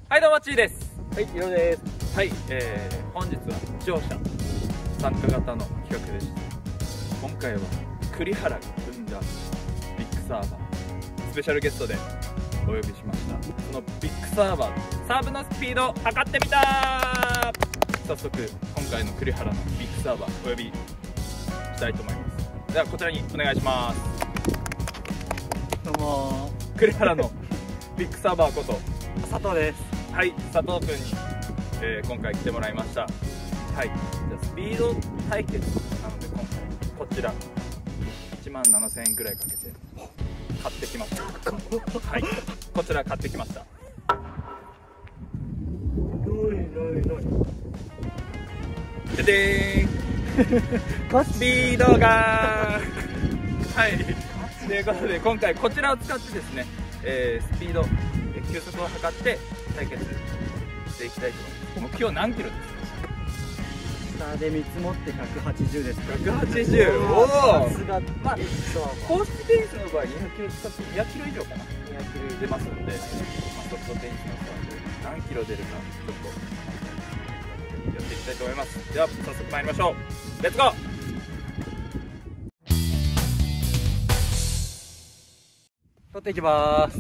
はいどうもちーです。 はい、ひろです。 はい、本日は視聴者参加型の企画でして、今回は栗原が組んだビッグサーバースペシャルゲストでお呼びしました。そのビッグサーバーのサーブのスピードを測ってみた。早速今回の栗原のビッグサーバーお呼びしたいと思います。ではこちらにお願いします。 どうも栗原のビッグサーバーこと佐藤です。 はい、佐藤君に、今回来てもらいました。はい、じゃあスピード対決なので今回こちら17000円ぐらいかけて買ってきました。はい、こちら買ってきました。ででーんスピードがはいということで今回こちらを使ってですね、スピード球速を測って対決していきたいと思います。目標何キロですか？ 下で見積もって180です。 180。おお。 さすが。まあ、 公式テニスの場合200キロ近く200キロ以上かな。 200キロ出ますので、ソフトテニスのサーブ何キロ出るかちょっとやっていきたいと思います。では早速参りましょう。レッツゴー。取っていきます。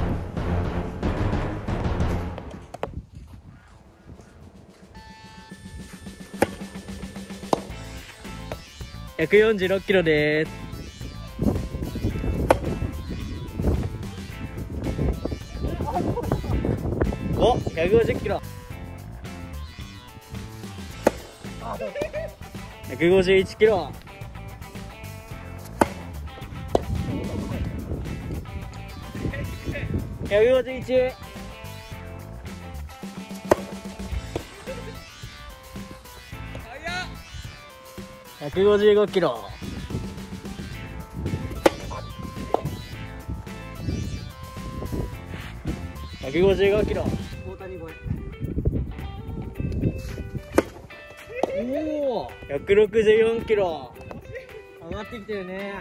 146キロです。お、150キロ。151キロ。151。155キロ。155キロ。大谷超え。おお。164キロ。上がってきてるね。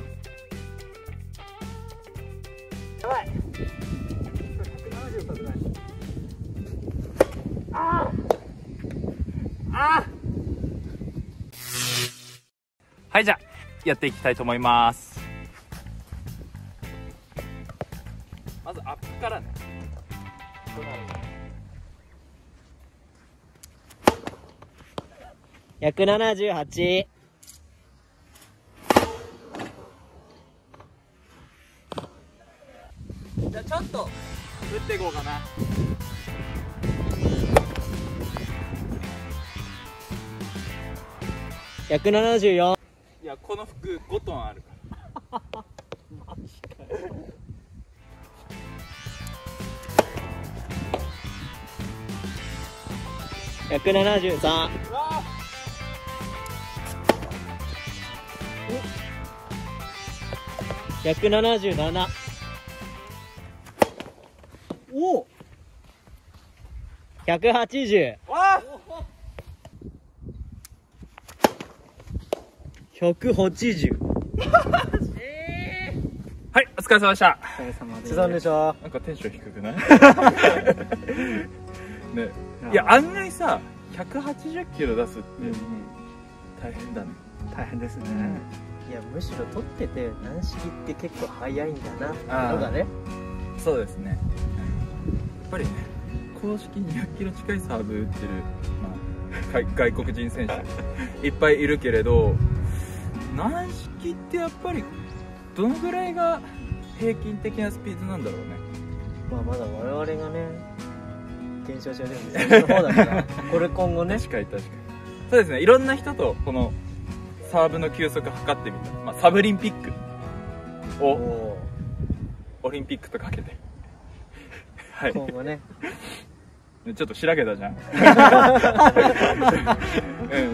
やばい。170飛びない。ああ。 はい、じゃあやっていきたいと思います。まずアップからね。 178。 じゃあちょっと打っていこうかな。 174。 いや、この服5トンあるから。 マジかよ。173。177。おお。180。 わ 180。 はい、お疲れ様でした。 お疲れ様です。でしょ。 なんかテンション低くないね。いや、案外さ180キロ出すって大変だね。 大変ですね。いや、むしろ取ってて軟式って結構速いんだなってのがね。 そうですね。やっぱりね、公式200キロ近いサーブ打ってる、まあ、外国人選手いっぱいいるけれど、軟式ってやっぱりどのぐらいが平均的なスピードなんだろうね。 まあまだ我々がね検証中ですね。その方だからこれ今後ね。 確かに確かに。そうですね、いろんな人とこのサーブの球速測ってみた、まあ、サブリンピックをオリンピックとかけてはい、 今後ねちょっとしらけたじゃん、うん、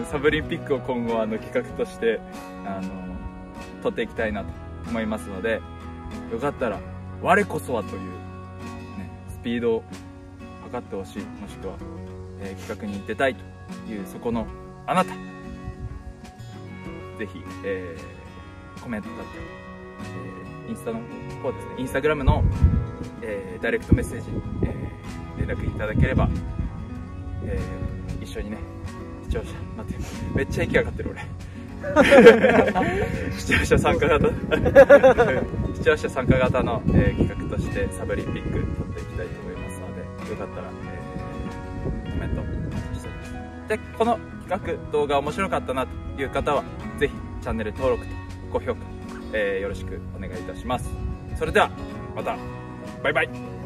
サブリンピックを今後企画として取っていきたいなと思いますので、よかったら我こそはという、ね、スピードを測ってほしい、もしくは、企画に出たいというそこのあなた、ぜひ、コメントだったり、 インスタの方ですね、インスタグラムの、ダイレクトメッセージ、連絡いただければ、一緒にね、視聴者、待って、めっちゃ息上がってる俺視聴者参加型視聴者参加型の、企画としてサブリンピック撮っていきたいと思いますので、よかったら、コメントお待ちしております。で、この企画動画面白かったなという方はぜひチャンネル登録と高評価、よろしくお願いいたします。それではまた、バイバイ。